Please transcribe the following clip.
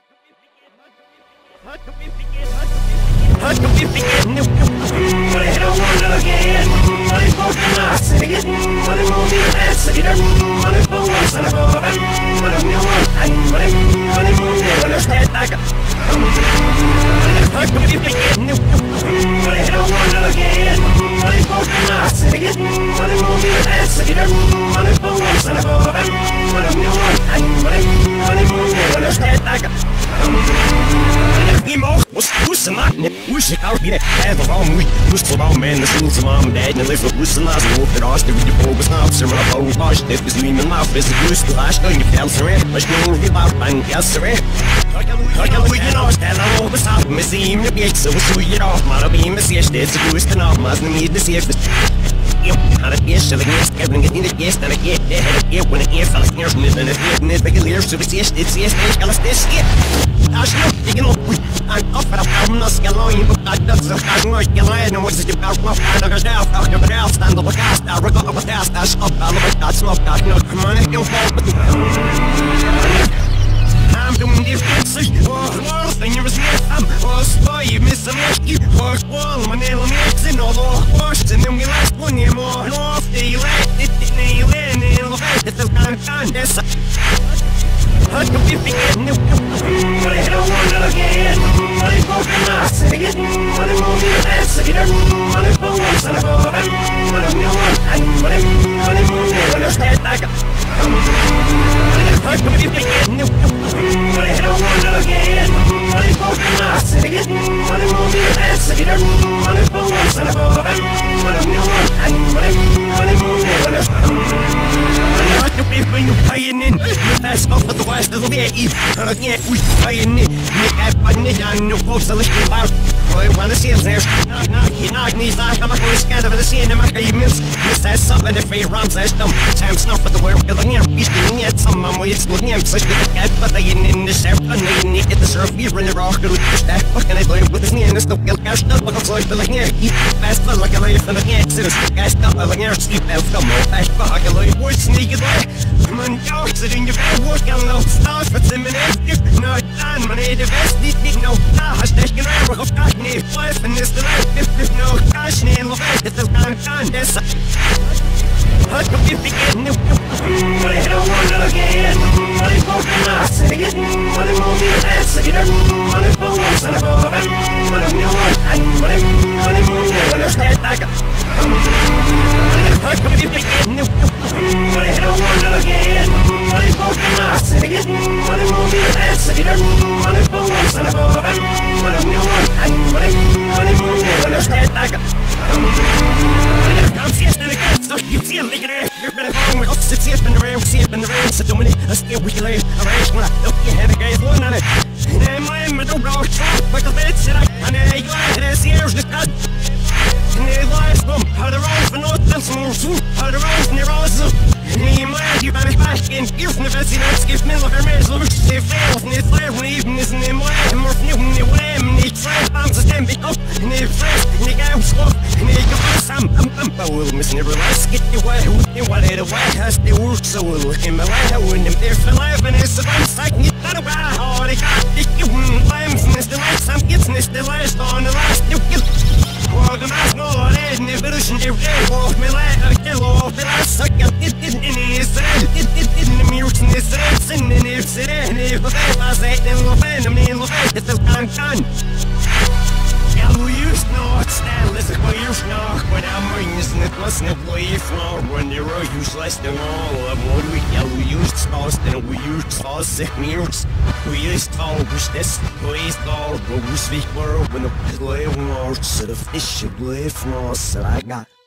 Man, the schools of mom and dad, and live with Lucy Nas and Wolf and Austin with your bogus knobs and run up on wash. If it's me, my mouth is a goose, the last thing you fell surrender. But you know, you about and get surrender. I can we can always tell all the stuff, Missy, even the big, so we it off, man. I'll be in the sea, it's a goose, and off, man. I need to see if it's. And it is, so the guest, Kevin, get in the guest, and I get the head of it when it is, I was near from it, and it's big clear, so it's yes, it's this, yeah. I should you know, I'm off at a problem, not scaling, but I doesn't have much line, and what's it about? Well, I don't know, I'll never else, stand up a cast, I regret up a cast, I stop, I'll look at that smoke, I know, come on, you'll fall, but I'm doing this, oh, and you're a smith, I'm, oh, spy, you miss a monkey, oh, wall, my nail mix, and all the washed, and then we last one year more, and off the left, it's nail in, and the fact that the kind, yes, I can be thinking, but I don't want to again. I go for my second, but I won't be that second. But I go once and I go, but I'm new and but I'm moving, understand that. I can be thinking, but I don't want to again. I go for my second, but I won't be that second. But I go once and I go, but I'm new and but I'm moving, understand. I can be paying in. That's off at the west of the way. I can't we paying it. Make I know folks are listening about. I want to see if there's knock knees. I'm going to scan over the scene and make a miss. Miss that something if he runs that dumb. Time snuff at the world. Because I'm beasting yet. Some of my it's looking at such a cat, but they in the surf. And they need to get the surf here in the rock. And that fucking I play with his knee and the stuff. Get cash up. But I'm so like here. Keep fast like a life and I can't sit. Gas up like here. Sleep out. Come on. Fast fuck a life. We're sneaking away. Come on, go. Sit in your bed. Work on no stars. But in minutes. Not done. My native best. No. Nah. Hashtag can I work off. Need life and this the life if there's no cash in the life this is kind of done this I could be beginning but I don't want to again but I go for my second but I won't be that second but I go once and I go but I'm new and but I'm moving understand that I could be beginning but I don't want to again but I go for my second but I won't be that second but I go once and I go but I'm new and but I'm moving understand that I'm fiesta the cat so you feel like it you're better home with us it's in the rain see it in the rain so don't I still we lay a race when I look you have a guy one on it and I'm a don't go like a bit sit and I glad it is here's the cut and they lies from how the road for no sense more food how the roads near us and you might back in you're from the best in that gives me like a man's look they fail and it's there when even isn't in my more new when they wham and they try bounce a stand up and they fresh and they go slow and they go some I will miss never last get you away and what it away has they work so little in my life when them there for life and it's a bunch like you thought about how they got you lambs and it's the last some gets and it's the last on the last you get the mask no and the version they walk me like a kill off the last suck it in his it in the mirror in his and in his and if I say then we'll find them in the it's the done you snort stand listen for your snort when I'm ringing it wasn't way floor when you're useless than all of what we used sauce and we used sauce sick mirrors we used all wish this we used all but we speak more when the play wars so the fish play floor so I got